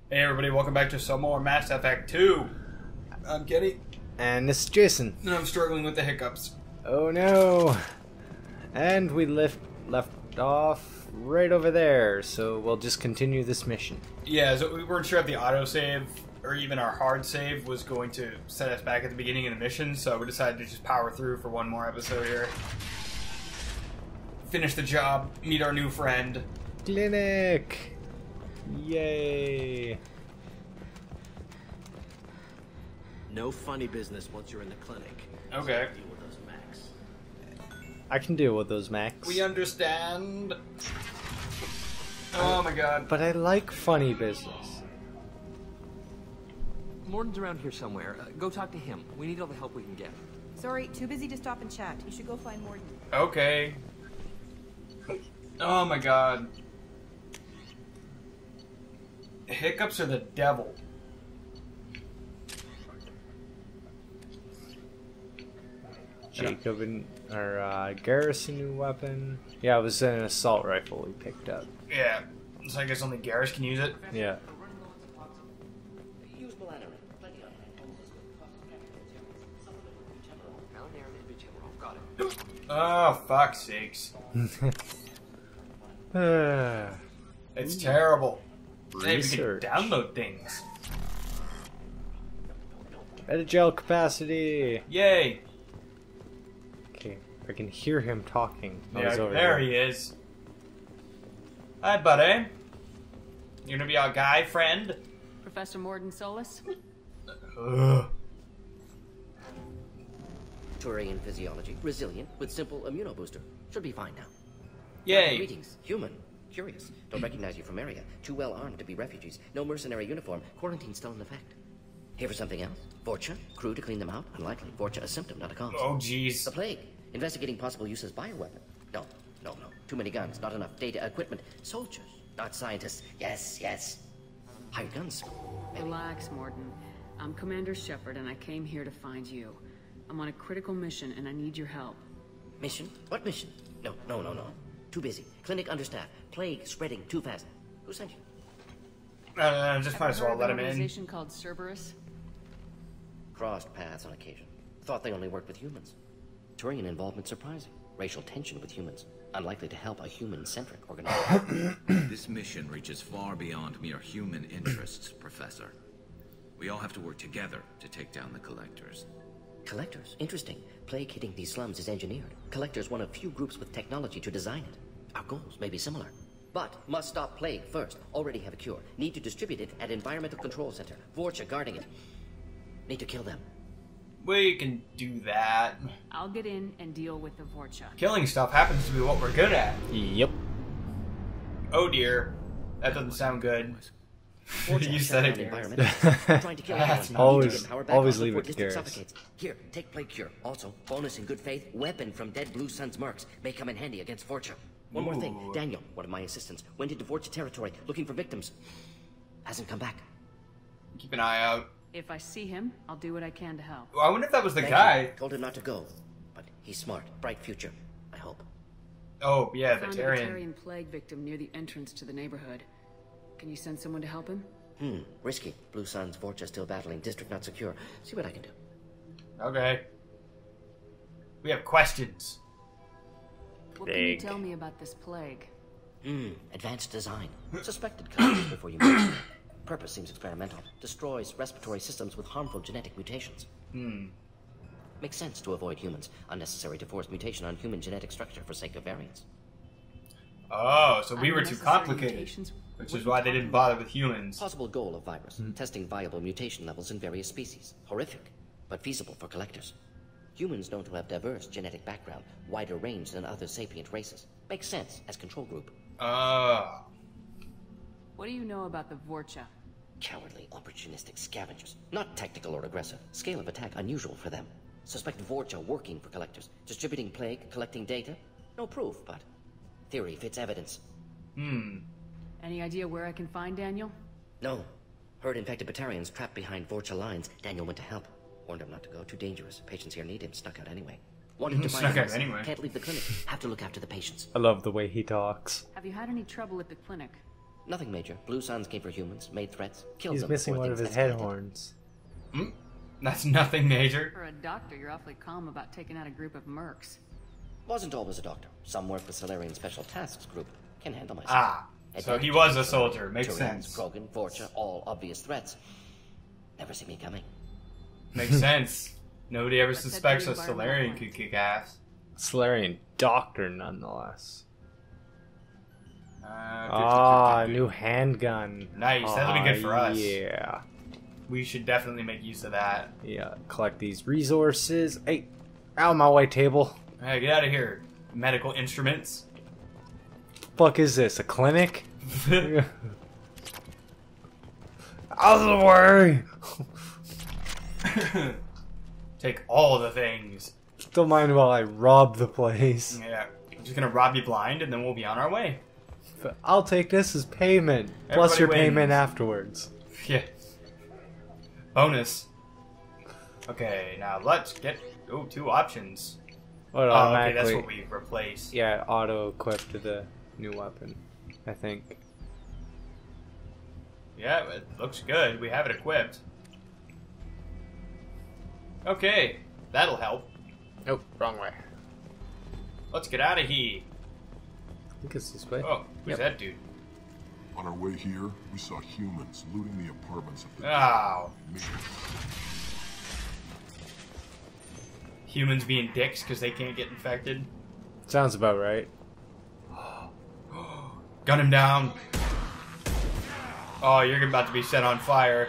Hey everybody, welcome back to some more Mass Effect 2. I'm Kenny. And this is Jason. And I'm struggling with the hiccups. Oh no! And we left off right over there, so we'll just continue this mission. Yeah, so we weren't sure if the autosave or even our hard save was going to set us back at the beginning of the mission, so we decided to just power through for one more episode here. Finish the job, meet our new friend. Clinic! Yay! No funny business once you're in the clinic. Okay. Deal with those Macs. I can deal with those Macs. We understand. Oh my god. But I like funny business. Morton's around here somewhere. Go talk to him. We need all the help we can get. Sorry, too busy to stop and chat. You should go find Morton. Okay. Oh my god. Hiccups are the devil. Jacob and Garrison new weapon. Yeah, it was an assault rifle we picked up. Yeah. So I guess only Garrus can use it. Yeah. Oh, fuck's sakes. It's terrible. Hey, we can Research. download things. Metagel capacity! Yay! Okay, I can hear him talking. Oh, Yeah, he's over there there. he is. Hi, buddy. You gonna be our guy friend? Professor Morton Solus? Ugh. Turian physiology, resilient, with simple immunobooster. Should be fine now. Yay! Greetings, human. Curious. Don't recognize you from area. Too well armed to be refugees. No mercenary uniform. Quarantine still in effect. Here for something else? Vorcha? Crew to clean them out? Unlikely. Vorcha a symptom, not a cause. Oh, jeez. The plague. Investigating possible use as bioweapon. No. Too many guns, not enough data, equipment. Soldiers, not scientists. Yes. Hired guns. Maybe. Relax, Morton. I'm Commander Shepard, and I came here to find you. I'm on a critical mission, and I need your help. Mission? What mission? No. Too busy. Clinic understaffed. Plague spreading too fast. Who sent you? Just might as well let him An in. organization called Cerberus. Crossed paths on occasion. Thought they only worked with humans. Turian involvement surprising. Racial tension with humans. Unlikely to help a human-centric organization. This mission reaches far beyond mere human interests, Professor. We all have to work together to take down the Collectors. Collectors? Interesting. Plague hitting these slums is engineered. Collectors one of few groups with technology to design it. Our goals may be similar. But must stop plague first. Already have a cure. Need to distribute it at Environmental Control Center. Vorcha guarding it. Need to kill them. We can do that. I'll get in and deal with the Vorcha. Killing stuff happens to be what we're good at. Yep. Oh dear. That doesn't sound good. Vorcha You shut said down it. environmentalists. Trying to kill That's everyone. always- Need to get power back always on leave before it to district Garrus. suffocates. Here, take plague cure. Also, bonus in good faith, weapon from dead Blue Sun's mercs. May come in handy against Vorcha. One more thing. Ooh. Daniel, one of my assistants, went into Vorcha territory looking for victims. Hasn't come back. Keep an eye out. If I see him, I'll do what I can to help. Well, I wonder if that was the Thank guy. you. Told him not to go. But he's smart. Bright future. I hope. Oh, yeah, the Found a Tarian. Batarian plague victim near the entrance to the neighborhood. Can you send someone to help him? Risky. Blue Sun's Vorcha still battling. District not secure. See what I can do. Okay. We have questions. What can you Big. tell me about this plague? Advanced design. Suspected colors before you mention it. Purpose seems experimental. Destroys respiratory systems with harmful genetic mutations. Makes sense to avoid humans. Unnecessary to force mutation on human genetic structure for sake of variance. Oh, so we were too Unnecessary complicated. mutations? Which What is are you why they talking didn't bother with humans. Possible goal of virus. Testing viable mutation levels in various species. Horrific, but feasible for collectors. Humans known to have diverse genetic background, wider range than other sapient races. Makes sense as control group. What do you know about the Vorcha? Cowardly, opportunistic scavengers. Not tactical or aggressive. Scale of attack unusual for them. Suspect Vorcha working for collectors. Distributing plague, collecting data. No proof, but theory fits evidence. Any idea where I can find Daniel? No. Heard infected Batarians trapped behind Vorcha lines. Daniel went to help. Warned him not to go. Too dangerous. Patients here need him. Snuck out anyway. Wanted to find Snuck him out myself. anyway. Can't leave the clinic. Have to look after the patients. I love the way he talks. Have you had any trouble at the clinic? Nothing major. Blue Suns came for humans, made threats, killed He's them. missing before one of things his head escalated. horns. That's nothing major. For a doctor, you're awfully calm about taking out a group of mercs. Wasn't always a doctor. Some work with Solarian Special Tasks Group. Can handle myself. Ah, so he was a soldier. Makes Turians, sense. Krogan, Vorcha, all obvious threats. Never see me coming. Makes sense. Nobody ever Let's head to suspects the a Solarian environmental could kick ass. Solarian doctor, nonetheless. Ah, New handgun. Nice, that'll be good for us. Yeah. We should definitely make use of that. Yeah, collect these resources. Hey, out of my way, table. Hey, get out of here. Medical instruments. Fuck is this, a clinic? Out of the way! Take all the things. Don't mind while I rob the place. Yeah, I'm just gonna rob you blind and then we'll be on our way. But I'll take this as payment. Plus Everybody your wins. payment afterwards. Yeah. Bonus. Okay, now let's get... Oh, 2 options. What Oh, okay, automatically... that's what we replace. Yeah, auto-equip to the new weapon, I think. Yeah, it looks good. We have it equipped. Okay, that'll help. Nope, wrong way. Let's get out of here. I think it's this way. Oh, who's Yep. that dude? On our way here, we saw humans looting the apartments of the Oh. mission. Humans being dicks because they can't get infected. Sounds about right. Gun him down. Oh, you're about to be set on fire.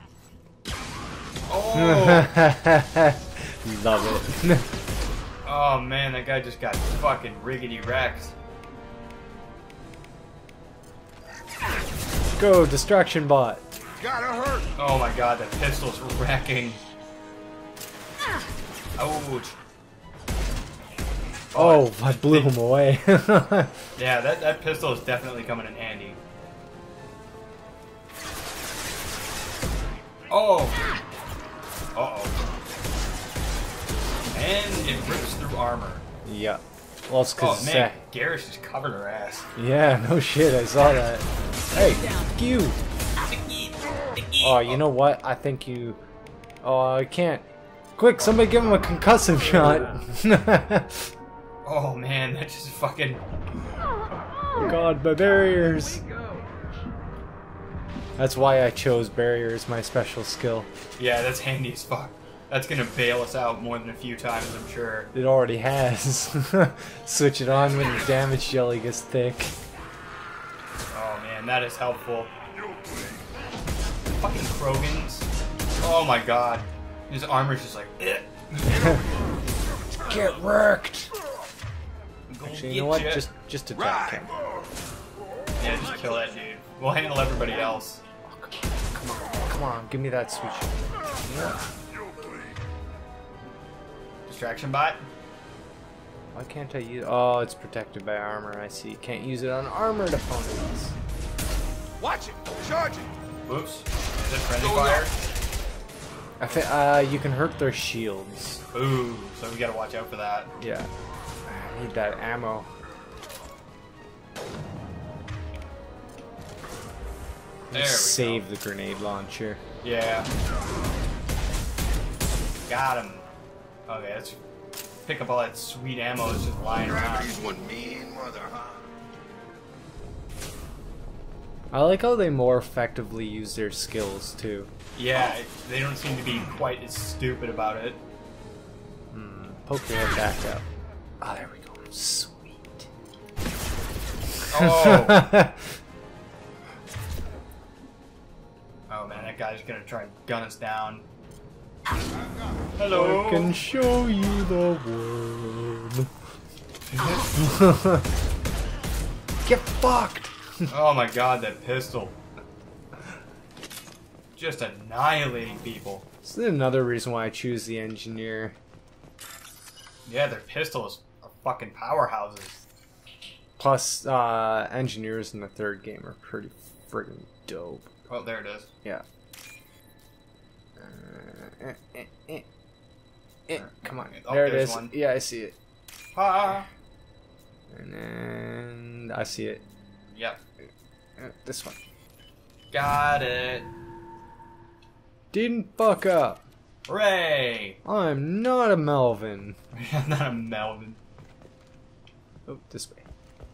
Oh! Love it. Oh man, that guy just got fucking riggedy wrecked. Go, distraction bot. Gotta hurt! Oh my god, that pistol's wrecking. Ouch. Oh, I blew him away. Yeah, that pistol is definitely coming in handy. Oh! Uh-oh. And it rips through armor. Yeah. Well, it's Oh because man, Garrus just covered her ass. yeah, no shit, I saw that. Hey, fuck you. Oh, you know what? I think you... Oh, I can't. Quick, somebody give him a concussive shot. Oh man, that just fucking... God, my barriers. That's why I chose barrier as my special skill. Yeah, that's handy as fuck. That's gonna bail us out more than a few times, I'm sure. It already has. Switch it on when the damage jelly gets thick. Oh man, that is helpful. Fucking Krogans. Oh my god. His armor's just like, eh. Get wrecked. Gonna Actually, you get know what? ya. Just attack him. Yeah, just kill that dude. We'll handle everybody else. Come on, give me that switch. Yeah. Distraction bot? Why can't I use? Oh, it's protected by armor. I see. Can't use it on armored opponents. Watch it! Charging! Oops. Is it friendly fire? You can hurt their shields. Ooh, so we gotta watch out for that. Yeah. I need that ammo. There we Save the grenade launcher. go. Yeah. Got him. Okay, let's pick up all that sweet ammo that's just lying around. He's one mean mother, huh? I like how they more effectively use their skills too. Yeah, they don't seem to be quite as stupid about it. Poke your head back up. Oh, there we go. Sweet. Oh! Oh man, that guy's gonna try and gun us down. Hello! I can show you the world. Get fucked! Oh my god, that pistol. Just annihilating people. This is another reason why I choose the engineer. Yeah, their pistols are fucking powerhouses. Plus, engineers in the third game are pretty friggin' dope. Oh, there it is. Yeah. Come on. Oh, There it there's is. one. Yeah, I see it. Ah! And then I see it. Yep. This one. Got it. Didn't fuck up. Hooray! I'm not a Melvin. I'm not a Melvin. Oh, this way.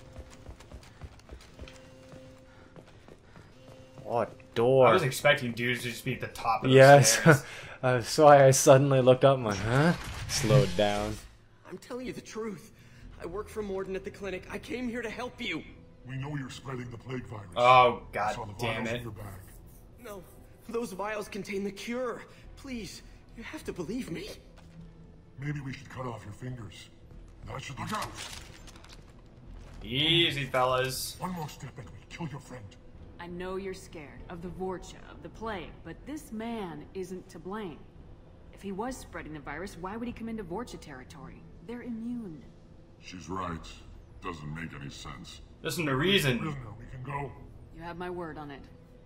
What door? I was expecting dudes to just be at the top of the Yes. stairs. That's why I suddenly looked up and went, huh? Slowed down. I'm telling you the truth. I work for Morden at the clinic. I came here to help you. We know you're spreading the plague virus. Oh, I god saw the damn vials in it. your bag. No, those vials contain the cure. Please, you have to believe me. Maybe we should cut off your fingers. That should look out. Easy, fellas. One more step and we kill your friend. I know you're scared of the Vorcha, of the plague, but this man isn't to blame. If he was spreading the virus, why would he come into Vorcha territory? They're immune. She's right. Doesn't make any sense. Listen to reason. Prisoner, we can go. You have my word on it.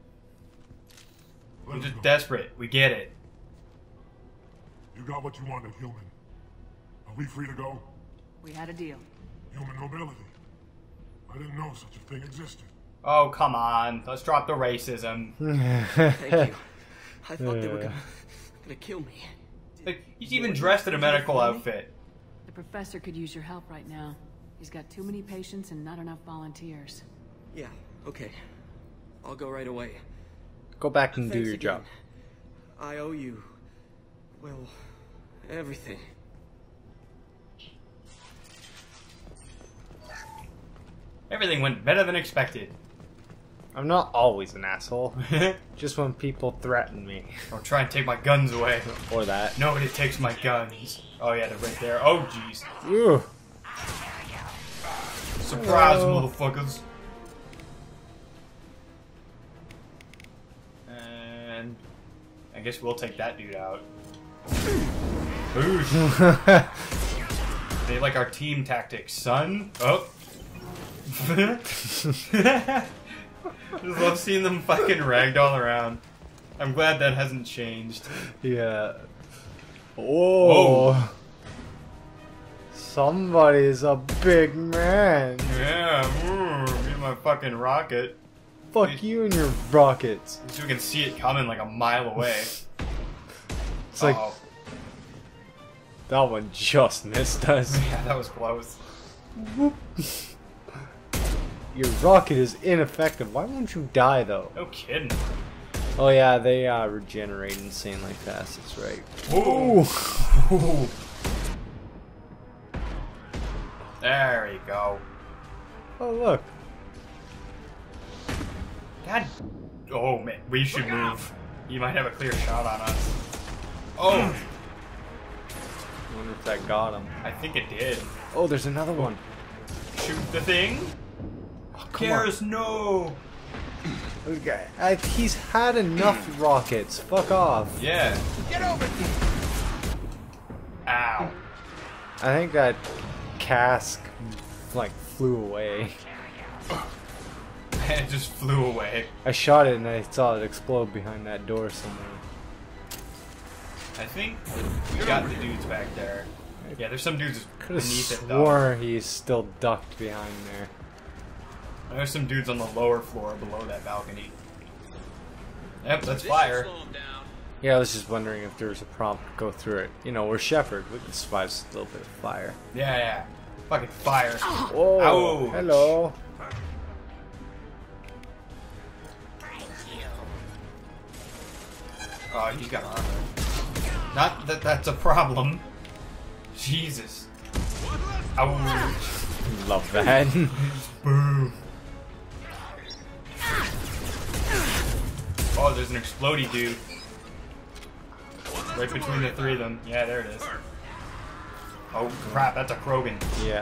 Let We're us just go. desperate. We get it. You got what you wanted, human. Are we free to go? We had a deal. Human nobility. I didn't know such a thing existed. Oh, come on. Let's drop the racism. Thank you. I thought they were gonna kill me. Like, he's even dressed in a medical outfit. The professor could use your help right now. He's got too many patients and not enough volunteers. Yeah, okay. I'll go right away. Go back and do Thanks your again. job. I owe you, well, everything. Everything went better than expected. I'm not always an asshole. Just when people threaten me. Or try and take my guns away. Or that. Nobody takes my guns. Oh yeah, they're right there. Oh jeez. Ooh. Surprise, Hello. motherfuckers. And I guess we'll take that dude out. Boosh. They like our team tactics, son. Oh. Just love seeing them fucking ragdoll around. I'm glad that hasn't changed. Yeah. Oh. Somebody's a big man. Yeah, me and my fucking rocket. Fuck you and your rockets. So we can see it coming like a mile away. It's like, Uh-oh. that one just missed us. Yeah, that was close. Whoop. Your rocket is ineffective. Why won't you die though? No kidding. Oh yeah, they regenerate insanely fast. That's right. Ooh. Ooh. There you go. Oh look. God. Oh man, we should move. He might have a clear shot on us. Oh, I wonder if that got him. I think it did. Oh, there's another one. Shoot the thing. Oh, come on. Karis, no. This guy, he's had enough rockets. Fuck off. Yeah. Get over here. Ow. I think that cask like flew away. It just flew away. I shot it and I saw it explode behind that door somewhere. I think we got the dudes back there. Yeah, there's some dudes Could have beneath it though. swore he's still ducked behind there. There's some dudes on the lower floor below that balcony. Yep, that's fire. Yeah, I was just wondering if there was a prompt to go through it. You know, we're Shepherd. We can survive a little bit of fire. Yeah, yeah. Fucking fire. Oh, Ouch. hello. Oh, he's got armor. Not that that's a problem. Jesus. Ouch. Love that. Boom. Oh, there's an explodey dude. Right between the three of them. Yeah, there it is. Oh crap, that's a Krogan. Yeah.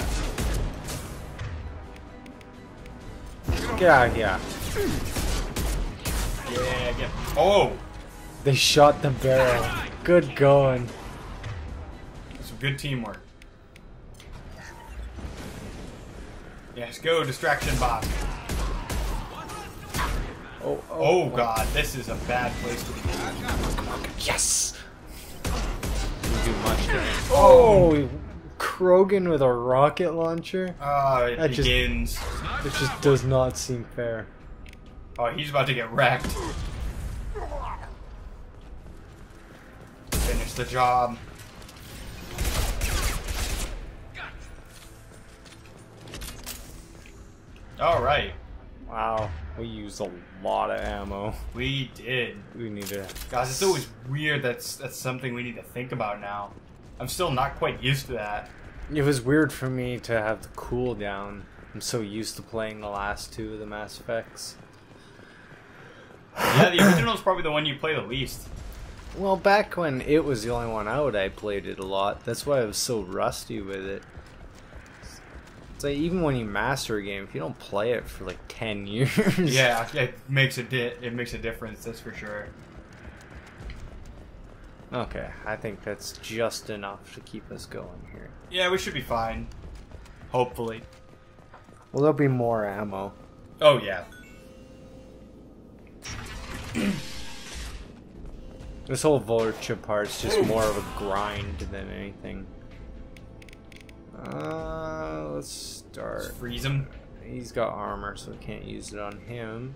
Get out of here. Yeah, get. Oh! They shot the barrel. Good going. Some good teamwork. Yes, go, distraction bot. Oh god, this is a bad place to be. Yes! Didn't do much there. Oh! Krogan with a rocket launcher? Oh, it That begins. It just does not seem fair. Oh, he's about to get wrecked. Finish the job. Alright. Wow, we used a lot of ammo. We did. We need to... Guys, it's always weird. That's something we need to think about now. I'm still not quite used to that. It was weird for me to have the cooldown. I'm so used to playing the last two of the Mass Effects. Yeah, the original is probably the one you play the least. Well, back when it was the only one out, I played it a lot. That's why I was so rusty with it. It's like, even when you master a game, if you don't play it for like 10 years... Yeah, it makes a difference, that's for sure. Okay, I think that's just enough to keep us going here. Yeah, we should be fine. Hopefully. Well, there'll be more ammo. Oh, yeah. This whole Vulture part's just more of a grind than anything. Let's start. Just freeze him. He's got armor, so we can't use it on him.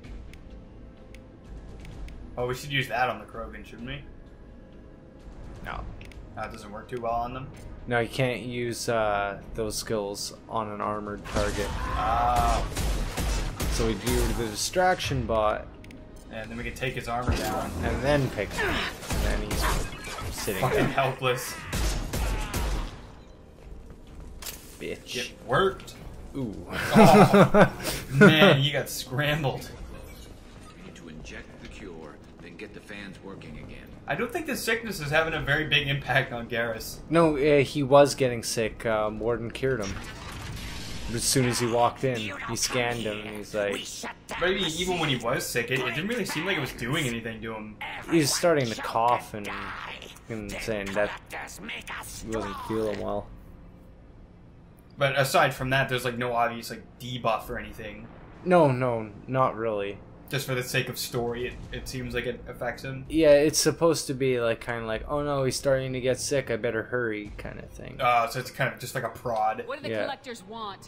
Oh, we should use that on the Krogan, shouldn't we? No. That doesn't work too well on them. No, you can't use those skills on an armored target. Oh. So we do the distraction bot. And then we can take his armor down. And then pick him. And then he's sitting Fucking down. helpless. Bitch. It worked. Ooh. Oh, man, you got scrambled. We need to inject the cure, then get the fans working again. I don't think this sickness is having a very big impact on Garrus. No, he was getting sick. Morden cured him. As soon as he walked in, he scanned him and he's like... Maybe even when he was sick, it didn't really seem like it was doing anything to him. He was starting to cough and saying that he wasn't feeling well. But aside from that, there's like no obvious like debuff or anything. No, not really. Just for the sake of story, it seems like it affects him. Yeah, it's supposed to be like kind of like, oh no, he's starting to get sick, I better hurry kind of thing. So it's kind of just like a prod. What do the collectors want?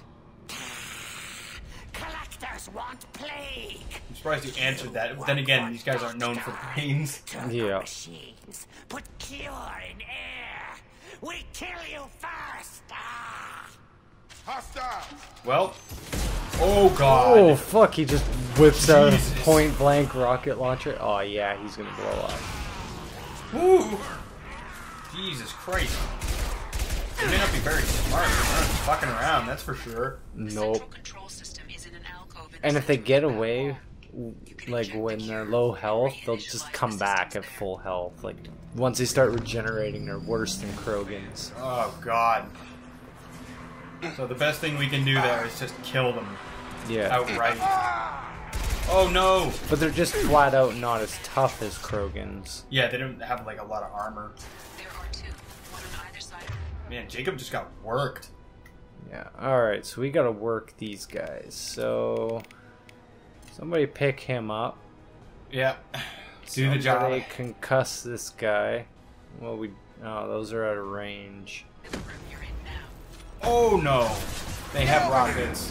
Collectors want plague. I'm surprised you answered that. But then again, these guys aren't known for brains. Yeah. Machines. Put cure in air. We kill you first. Hostile. Well, oh god. Oh fuck, he just whips out a Jesus. point blank rocket launcher. Oh yeah, he's gonna blow up. Woo! Jesus Christ. They may not be very smart. They're not fucking around, that's for sure. Nope. And if they get away, like when they're low health, they'll just come back at full health. Like once they start regenerating, they're worse than Krogans. Oh god. So the best thing we can do there is just kill them. Yeah. Outright. Oh no! But they're just flat out not as tough as Krogans. Yeah, they don't have like a lot of armor. There are two, one on either side. Man, Jacob just got worked. Yeah, alright, so we gotta work these guys. So somebody pick him up. Yeah. Do the job. Somebody concuss this guy. Well, oh, those are out of range. Oh no! They have rockets.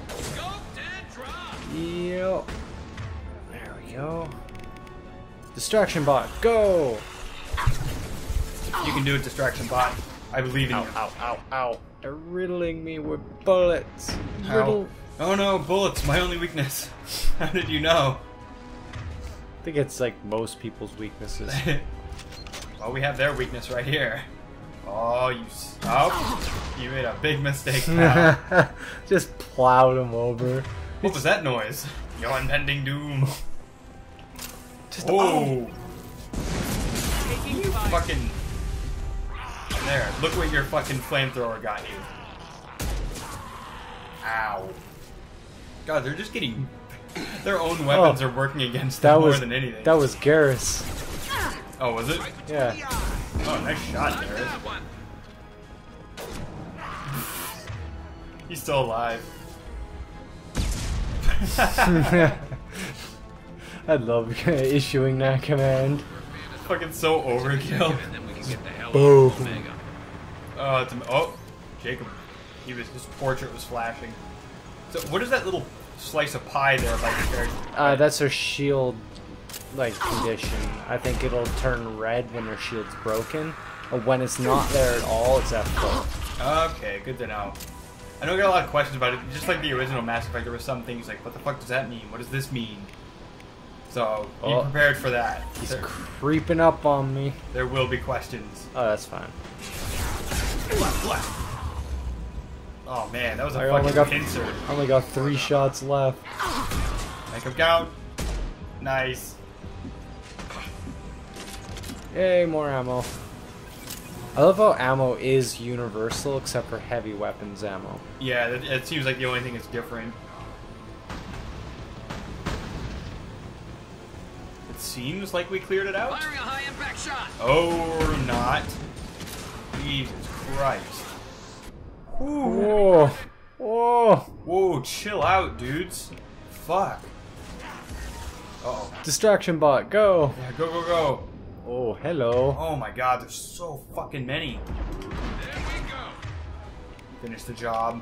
Yep. There we go. Distraction bot, go! You can do it, distraction bot. I believe in you. Ow, ow, ow. They're riddling me with bullets. Ow. Oh no, bullets, my only weakness. How did you know? I think it's like most people's weaknesses. Well, we have their weakness right here. Oh, you... Oh, you made a big mistake now. Just plowed him over. What was that noise? Your impending doom. Just, oh! You fucking... There, look what your fucking flamethrower got you. Ow. God, they're just getting... Their own weapons are working against them more than anything. That was Garrus. Oh, was it? Yeah. Oh, nice shot, Garrus. He's still alive. I love issuing that command. Fucking so overkill. Boom. Oh, it's oh, Jacob. His portrait was flashing. So, what is that little slice of pie there by compared. That's her shield, like, condition. I think it'll turn red when her shield's broken. Or when it's not there at all, it's at full. Okay, good to know. I know I got a lot of questions about it. Just like the original Mass Effect, there were some things like, what the fuck does that mean? What does this mean? So, be prepared for that. He's creeping up on me. There will be questions. Oh, that's fine. Oh man, that was a fucking pincer. I only got 3 shots left. Make him count. Nice. Yay, more ammo. I love how ammo is universal except for heavy weapons ammo. Yeah, it seems like the only thing that's different. It seems like we cleared it out. Firing a high impact shot. Or not. Jesus Christ. Whoa. Whoa. Whoa, chill out, dudes. Fuck. Uh-oh. Distraction bot, go. Yeah, go, go, go. Oh, hello. Oh my god, there's so fucking many. There we go. Finish the job.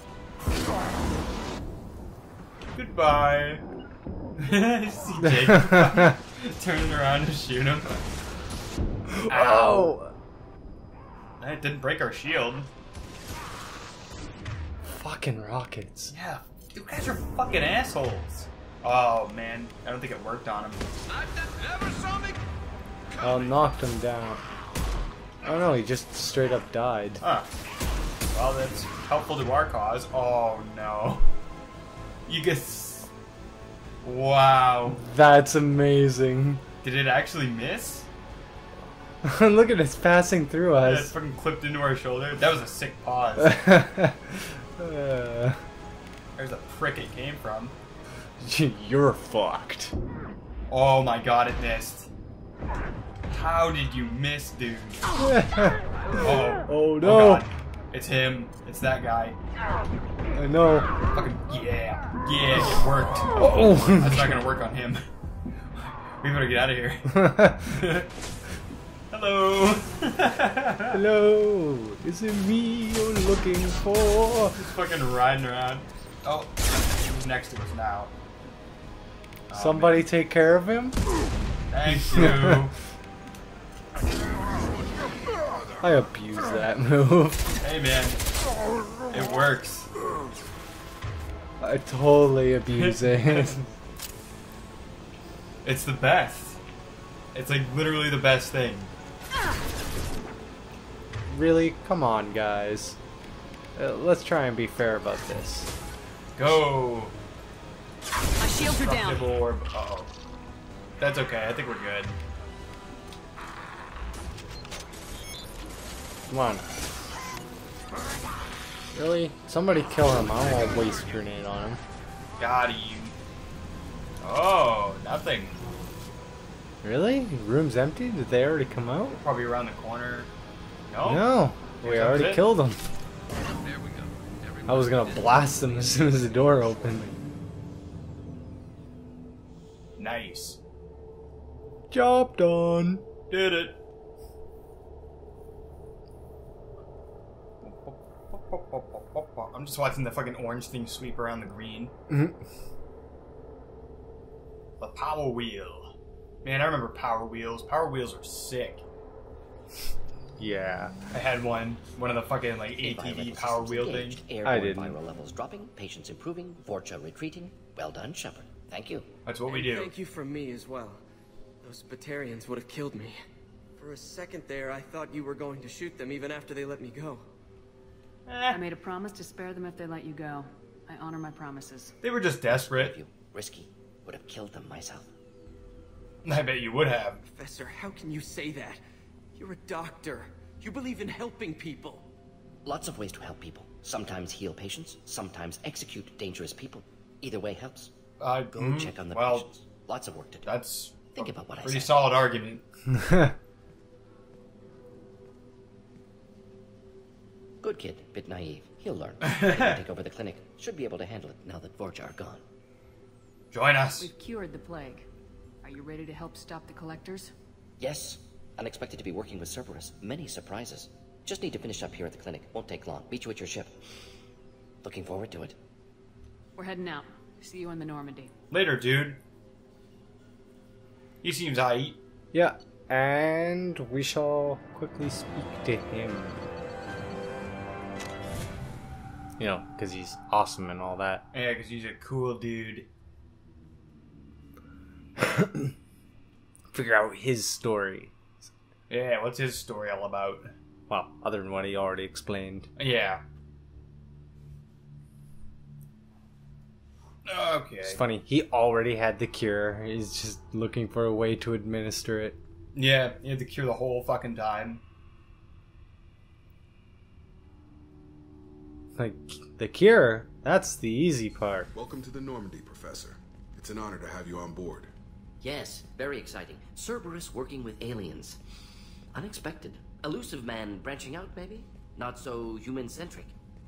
Goodbye. See Jake turning around to shoot him. Ow. That didn't break our shield. Fucking rockets. Yeah, you guys are fucking assholes. Oh man, I don't think it worked on him. Oh, knocked him down. Oh no, he just straight up died. Huh. Well, that's helpful to our cause. Oh no. You guys. Wow. That's amazing. Did it actually miss? Look at it passing through Yeah, it us. fucking clipped into our shoulder. That was a sick pause. There's the prick it came from. You're fucked. Oh my god, it missed. How did you miss, dude? Oh. Oh no. Oh god. It's him. It's that guy. I know. Fucking yeah. Yeah, it worked. Oh. That's not gonna work on him. We better get out of here. Hello. Hello. Is it me you're looking for? Just fucking riding around. Oh, he's next to us now. Oh, Somebody man. take care of him? Thank you. I abuse that move. Hey man, it works. I totally abuse it. It's the best. It's like literally the best thing. Really? Come on, guys. Let's try and be fair about this. Go. My shields are down. Destructive orb. Uh-oh. That's okay. I think we're good. Come on. Really? Somebody kill him. I don't want to waste a grenade on him. Got you. Oh, nothing. Really? Room's empty? Did they already come out? Probably around the corner. No. No. We That was already it. killed them. There we go. I was gonna blast them as soon as the door opened. Nice. Job done. Did it. I'm just watching the fucking orange thing sweep around the green. Mhm. The Power Wheel. Man, I remember Power Wheels. Power Wheels are sick. Yeah. I had one of the fucking like Environmental ATV Power systems Wheel engaged. thing. Airborne I didn't. viral levels dropping, patients improving, Vorcha retreating. Well done, Shepard. Thank you. That's what we And do. Thank you from me as well. Those Batarians would have killed me. For a second there, I thought you were going to shoot them even after they let me go. I made a promise to spare them if they let you go. I honor my promises. They were just desperate. You, risky, would have killed them myself. I bet you would have. Professor, how can you say that? You're a doctor. You believe in helping people. Lots of ways to help people. Sometimes heal patients, sometimes execute dangerous people. Either way helps. Go check on the patients. Lots of work to do. That's Think about what I pretty said. solid argument. Good kid, bit naive. He'll learn. They can take over the clinic. Should be able to handle it now that Vorcha are gone. Join us. We've cured the plague. Are you ready to help stop the collectors? Yes, unexpected to be working with Cerberus. Many surprises. Just need to finish up here at the clinic. Won't take long. Meet you at your ship. Looking forward to it. We're heading out. See you on the Normandy. Later, dude. He seems aight. Yeah, and we shall quickly speak to him. You know, because he's awesome and all that. Yeah, because he's a cool dude. Figure out his story. Yeah, what's his story all about? Well, other than what he already explained. Yeah. Okay. It's funny, he already had the cure. He's just looking for a way to administer it. Yeah, he had to cure the whole fucking time. Like, the cure? That's the easy part. Welcome to the Normandy, Professor. It's an honor to have you on board. Yes, very exciting. Cerberus working with aliens. Unexpected. Elusive man branching out, maybe? Not so human-centric.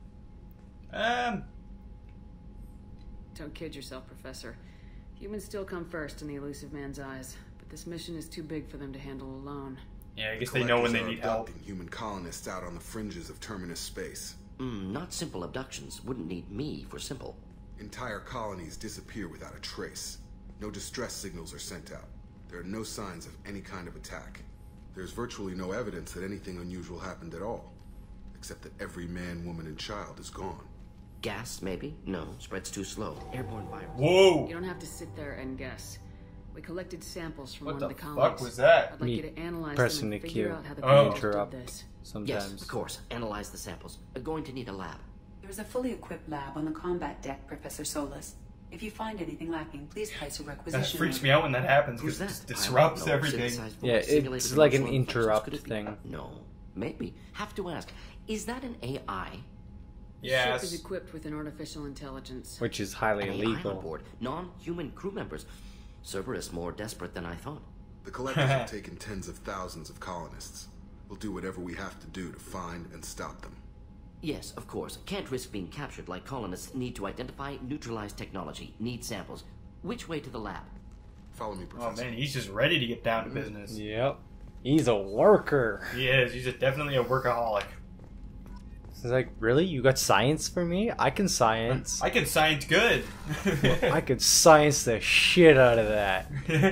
Don't kid yourself, Professor. Humans still come first in the elusive man's eyes, but this mission is too big for them to handle alone. Yeah, I guess they know when they need help. Human colonists out on the fringes of terminus space. Not simple abductions. Wouldn't need me for simple. Entire colonies disappear without a trace. No distress signals are sent out. There are no signs of any kind of attack. There's virtually no evidence that anything unusual happened at all. Except that every man, woman, and child is gone. Gas, maybe? No, spreads too slow. Airborne virus. Whoa! You don't have to sit there and guess. We collected samples from What one of the the colonies. fuck was that? I'd like you to analyze Pressing them and the figure Q. out how the Oh. creators Interrupt. did this. Sometimes. Yes, of course. Analyze the samples. Going to need a lab. There's a fully equipped lab on the combat deck, Professor Solis. If you find anything lacking, please place a requisition. That freaks me out when that happens Who's because that? it disrupts I don't know. everything. Synthesized Yeah, voice, simulated it's like an emotional infections. interrupt Could it be- thing. No, maybe. Have to ask. Is that an AI? The ship Yes. is equipped with an artificial intelligence. Which is highly An AI illegal. on board. Non-human crew members. Cerberus more desperate than I thought. The collectors have taken tens of thousands of colonists. We'll do whatever we have to do to find and stop them. Yes, of course. Can't risk being captured like colonists need to identify, neutralize technology, need samples. Which way to the lab? Follow me, Oh Professor. man, he's just ready to get down to business. Yep. He's a worker. He is. He's definitely a workaholic. He's like, really? You got science for me? I can science. I can science good. I could science the shit out of that.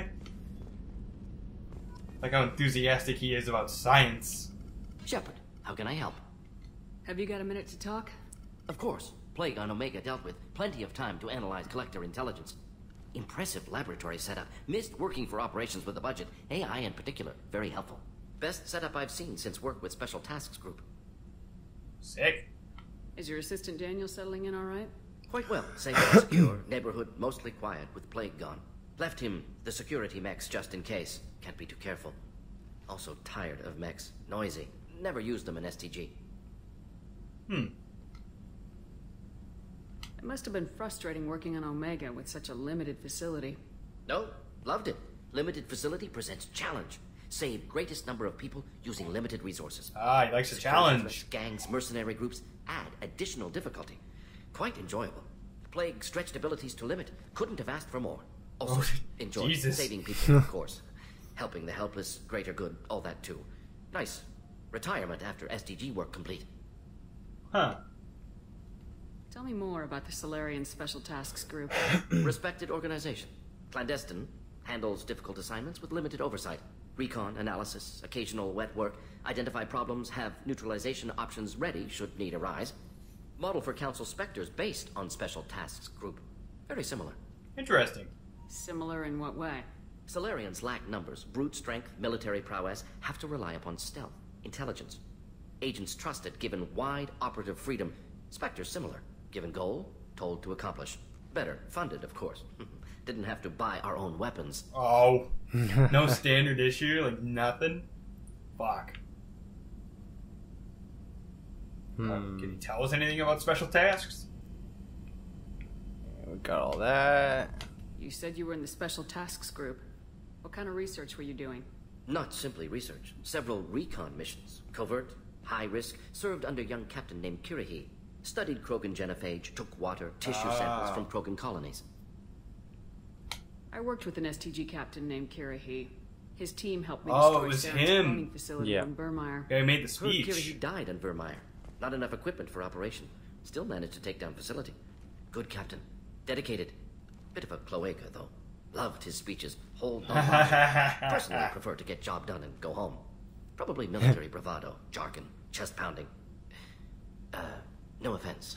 Like how enthusiastic he is about science. Shepard, how can I help? Have you got a minute to talk? Of course. Plague on Omega dealt with. Plenty of time to analyze collector intelligence. Impressive laboratory setup. Missed working for operations with a budget. AI in particular. Very helpful. Best setup I've seen since work with Special Tasks Group. Sick. Is your assistant Daniel settling in all right? Quite well. Safe and secure. Neighborhood mostly quiet with Plague gone. Left him the security mechs just in case. Can't be too careful. Also tired of mechs. Noisy. Never used them in STG. It must have been frustrating working on Omega with such a limited facility. No, loved it. Limited facility presents challenge. Save greatest number of people using limited resources. Ah, he likes a challenge. Gangs, mercenary groups add additional difficulty. Quite enjoyable. Plague stretched abilities to limit. Couldn't have asked for more. Also, enjoyed Jesus. saving people, of course. Helping the helpless, greater good, all that too. Nice. Retirement after SDG work complete. Huh. Tell me more about the Solarian Special Tasks Group. Respected organization. Clandestine. Handles difficult assignments with limited oversight. Recon, analysis, occasional wet work. Identify problems, have neutralization options ready should need arise. Model for Council Spectres based on Special Tasks Group. Very similar. Interesting. Similar in what way? Solarians lack numbers, brute strength, military prowess, have to rely upon stealth, intelligence. Agents trusted, given wide operative freedom. Spectres similar, given goal, told to accomplish. Better, funded, of course. Didn't have to buy our own weapons. Oh. No standard issue? Like nothing? Fuck. Can you tell us anything about special tasks? We got all that. You said you were in the Special Tasks Group. What kind of research were you doing? Not simply research. Several recon missions. Covert, high risk, served under young captain named Kirihi. Studied Krogan genophage, took water, tissue samples from Krogan colonies. I worked with an STG captain named Kirihi. His team helped me Oh, destroy it was Saren's him. cloning facility Yeah. in Burmire. Yeah, he made the Heard speech. Kirihi died in Vermeer. Not enough equipment for operation. Still managed to take down facility. Good captain. Dedicated. Bit of a cloaca, though. Loved his speeches, whole non-body. Personally prefer to get job done and go home. Probably military bravado, jargon, chest pounding. No offense.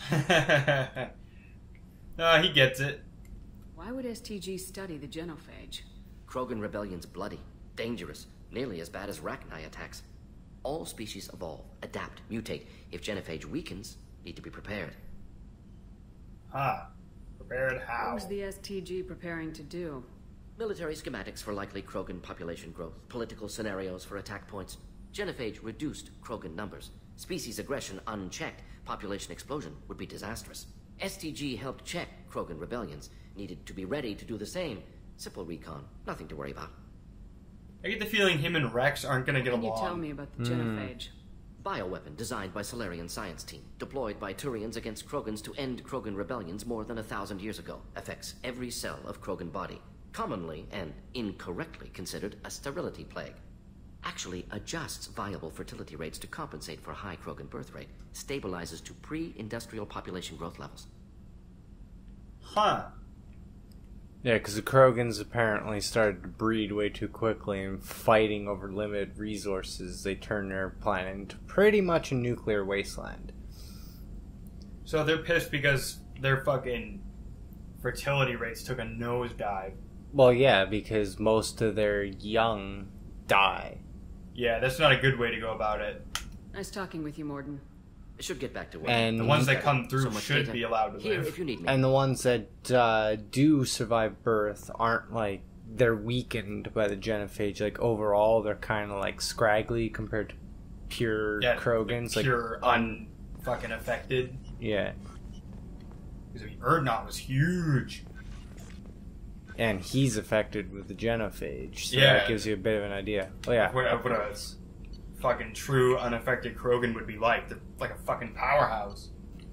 No, he gets it. Why would STG study the genophage? Krogan rebellion's bloody, dangerous, nearly as bad as Rachni attacks. All species evolve, adapt, mutate. If genophage weakens, need to be prepared. Huh. Prepared how? What was the STG preparing to do? Military schematics for likely Krogan population growth, political scenarios for attack points. Genophage reduced Krogan numbers. Species aggression unchecked, population explosion would be disastrous. STG helped check Krogan rebellions, needed to be ready to do the same. Simple recon, nothing to worry about. I get the feeling him and Rex aren't gonna get Can along. you tell me about the genophage? Bioweapon designed by Solarian science team, deployed by Turians against Krogans to end Krogan rebellions more than 1,000 years ago. Affects every cell of Krogan body. Commonly and incorrectly considered a sterility plague. Actually adjusts viable fertility rates to compensate for high Krogan birth rate. Stabilizes to pre-industrial population growth levels. Huh. Yeah, because the Krogans apparently started to breed way too quickly, and fighting over limited resources, they turned their planet into pretty much a nuclear wasteland. So they're pissed because their fucking fertility rates took a nosedive. Well, yeah, because most of their young die. Yeah, that's not a good way to go about it. Nice talking with you, Morden. I should get back to work. And The ones that come through much should data. be allowed to Here, live. if you need me. And the ones that do survive birth aren't like, they're weakened by the genophage. Like, overall, they're kind of like scraggly compared to pure Krogans. Pure, unfucking affected. Yeah. Because I mean, Erdnot was huge. And he's affected with the genophage, so Yeah. that gives you a bit of an idea. Oh yeah, What a fucking true unaffected Krogan would be like. They're like a fucking powerhouse.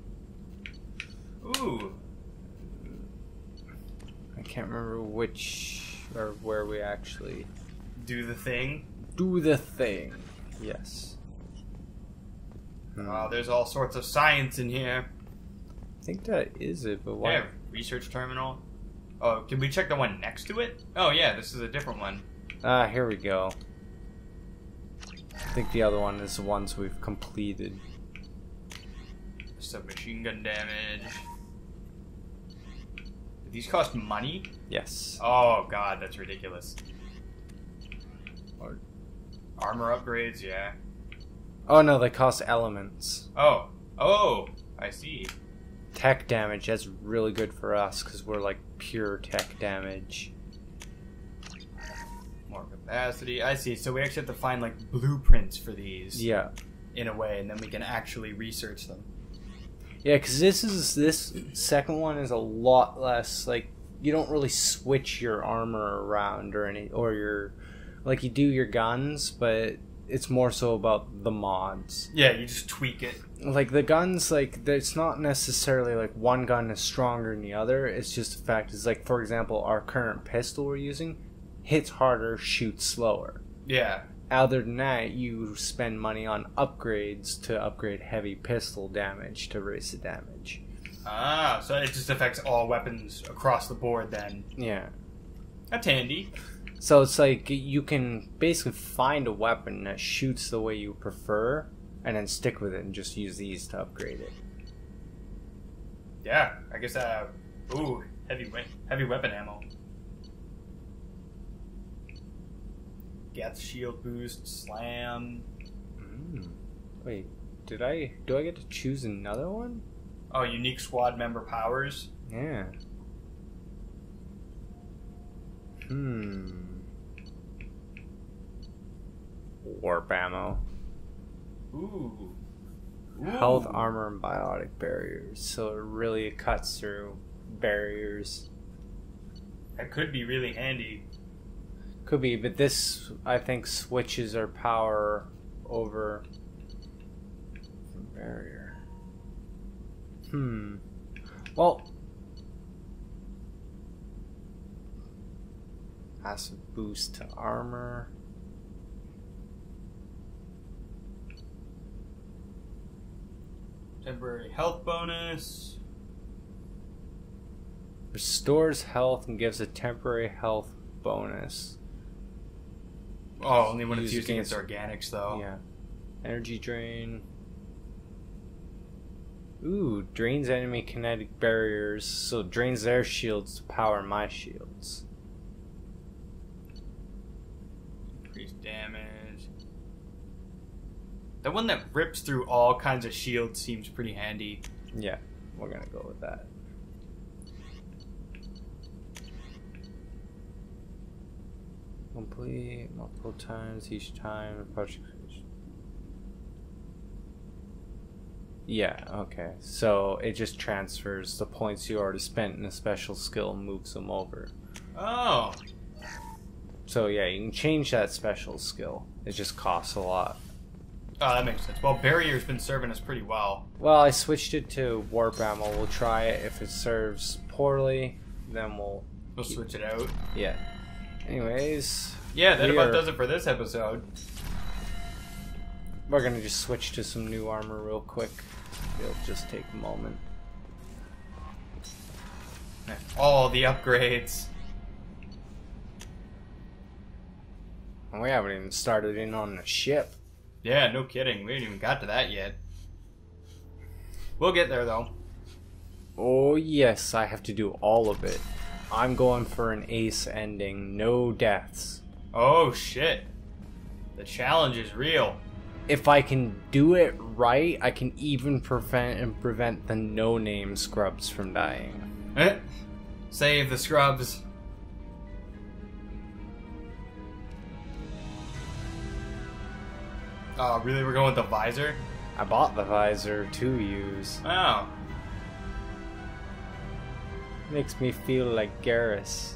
Ooh. I can't remember which or where we actually Do the thing. do the thing. Yes. Oh, there's all sorts of science in here. I think that is it, but why? Yeah, research terminal. Oh, did we check the one next to it? Oh yeah, this is a different one. Ah, here we go. I think the other one is the ones we've completed. Submachine gun damage. Do these cost money? Yes. Oh god, that's ridiculous. Or- Armor upgrades, yeah. Oh no, they cost elements. Oh, I see. Tech damage, that's really good for us because we're like pure tech damage. More capacity. I see. So we actually have to find like blueprints for these. Yeah. In a way, and then we can actually research them. Yeah, because this second one is a lot less, like, you don't really switch your armor around or your, like, you do your guns, but it's more so about the mods. Yeah, you just tweak it. Like, the guns, like, it's not necessarily, like, one gun is stronger than the other, it's just the fact is, like, for example, our current pistol we're using hits harder, shoots slower. Yeah. Other than that, you spend money on upgrades to upgrade heavy pistol damage to raise the damage. Ah, so it just affects all weapons across the board then. Yeah. That's handy. So it's like you can basically find a weapon that shoots the way you prefer and then stick with it and just use these to upgrade it. Yeah, I guess, ooh, heavy weapon ammo. Gets shield boost, slam. Wait, do I get to choose another one? Oh, unique squad member powers? Yeah. Warp ammo. Ooh. Health, armor, and biotic barriers. So it really cuts through barriers. That could be really handy. Could be, but this, I think, switches our power over from barrier. Well, passive boost to armor. Temporary health bonus. Restores health and gives a temporary health bonus. Oh, only when it's used against organics, though. Yeah. Energy drain. Ooh, drains enemy kinetic barriers, so drains their shields to power my shields. Increased damage. The one that rips through all kinds of shields seems pretty handy. Yeah, we're gonna go with that. Complete multiple times each time approaching. Yeah, okay. So it just transfers the points you already spent in a special skill, moves them over. Oh. So yeah, you can change that special skill. It just costs a lot. Oh, that makes sense. Well, Barrier's been serving us pretty well. Well, I switched it to warp ammo. We'll try it. If it serves poorly, then we'll switch it out. Yeah. Anyways. Yeah, that about does it for this episode. We're gonna just switch to some new armor real quick. It'll just take a moment. All the upgrades. We haven't even started in on the ship. Yeah, no kidding. We ain't even got to that yet. We'll get there, though. Oh, yes, I have to do all of it. I'm going for an ace ending. No deaths. Oh, shit. The challenge is real. If I can do it right, I can even prevent the no-name scrubs from dying. Save the scrubs. Oh, really? We're going with the visor? I bought the visor to use. Oh. Makes me feel like Garrus.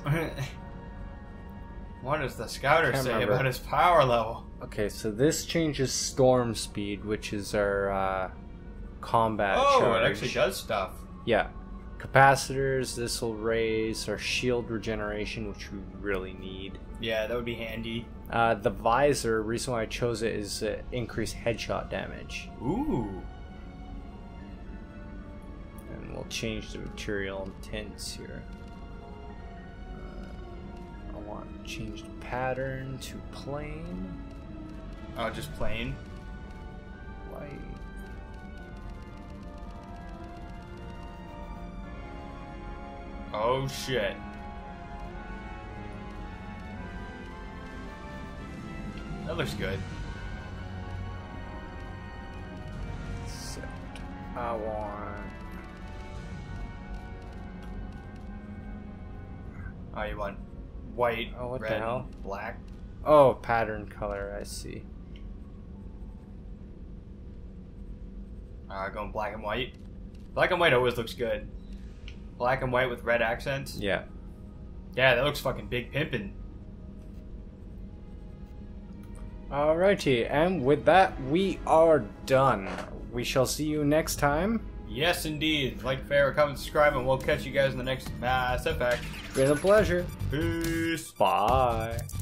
What does the scouter say about his power level? Okay, so this changes storm speed, which is our combat charge. Oh, it actually does stuff. Yeah. Capacitors, this will raise our shield regeneration, which we really need. Yeah, that would be handy. The visor, reason why I chose it is increased headshot damage. Ooh. And we'll change the material and tints here. I want to change the pattern to plain. Oh, just plain? White. Oh, shit. That looks good. Except I want... Oh, you want white, what red, the hell? Black? Oh, pattern color, I see. Going black and white. Black and white always looks good. Black and white with red accents? Yeah. Yeah, that looks fucking big pimpin'. Alrighty, and with that, we are done. We shall see you next time. Yes, indeed. Like, favorite, comment, subscribe, and we'll catch you guys in the next Mass Effect. Been a pleasure. Peace. Bye.